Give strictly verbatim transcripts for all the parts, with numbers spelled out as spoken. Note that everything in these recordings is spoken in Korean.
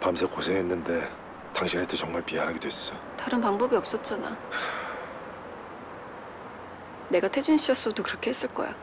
밤새 고생했는데 당신한테 정말 미안하기도 했어. 다른 방법이 없었잖아. 내가 태준 씨였어도 그렇게 했을 거야.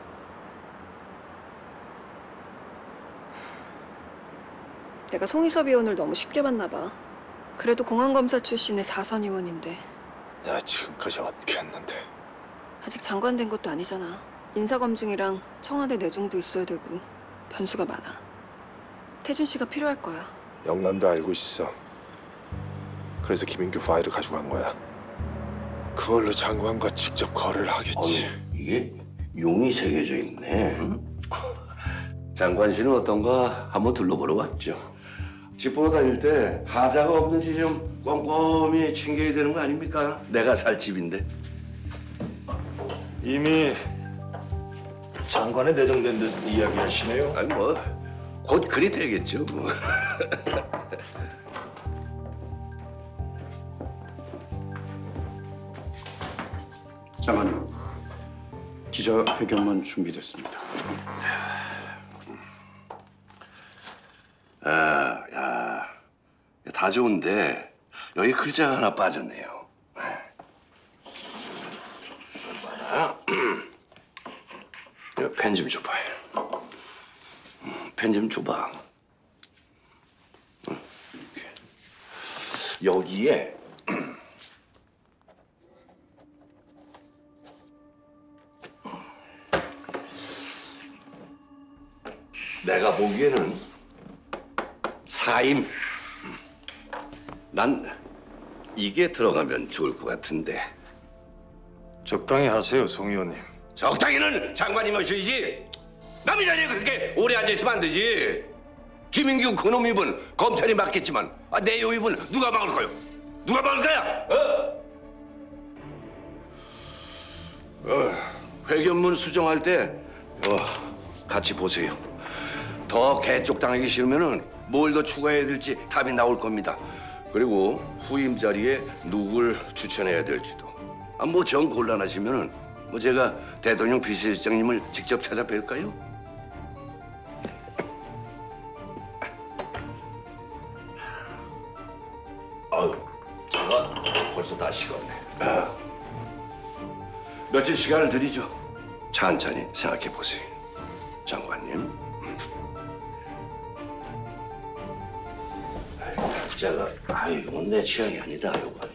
내가 송희섭 의원을 너무 쉽게 봤나 봐. 그래도 공안검사 출신의 사선 의원인데 내가 지금까지 어떻게 했는데. 아직 장관 된 것도 아니잖아. 인사검증이랑 청와대 내정도 있어야 되고 변수가 많아. 태준 씨가 필요할 거야. 영남도 알고 있어. 그래서 김인규 파일을 가지고 간 거야. 그걸로 장관과 직접 거래를 하겠지. 어이, 이게 용이 새겨져 있네. 응? 장관실은 어떤가 한번 둘러보러 왔죠. 집 보러 다닐 때 하자가 없는지 좀 꼼꼼히 챙겨야 되는 거 아닙니까? 내가 살 집인데. 이미 장관에 내정된 듯 이야기하시네요. 아니 뭐 곧 그리 되겠죠. 뭐. 장관님, 기자회견만 준비됐습니다. 아, 야, 다 좋은데 여기 글자가 하나 빠졌네요. 펜 좀 줘봐. 펜 좀 줘봐. 여기에 내가 보기에는 사임. 난 이게 들어가면 좋을 것 같은데. 적당히 하세요, 송 의원님. 적당히는 장관이 모셔야지. 남의 자리에 그렇게 오래 앉아있으면 안 되지. 김인규 그놈 입은 검찰이 막겠지만 아, 내 요 입은 누가 막을 거요? 누가 막을 거야? 어? 어, 회견문 수정할 때 어, 같이 보세요. 더 개쪽당하기 싫으면은 뭘 더 추가해야 될지 답이 나올 겁니다. 그리고 후임 자리에 누굴 추천해야 될지도. 아, 뭐 정 곤란하시면은 뭐 제가 대통령 비서실장님을 직접 찾아뵐까요? 아유, 제가 벌써 다 식었네. 아. 며칠 시간을 드리죠. 천천히 생각해 보세요, 장관님. 제가 아유, 이건 내 취향이 아니다, 이거.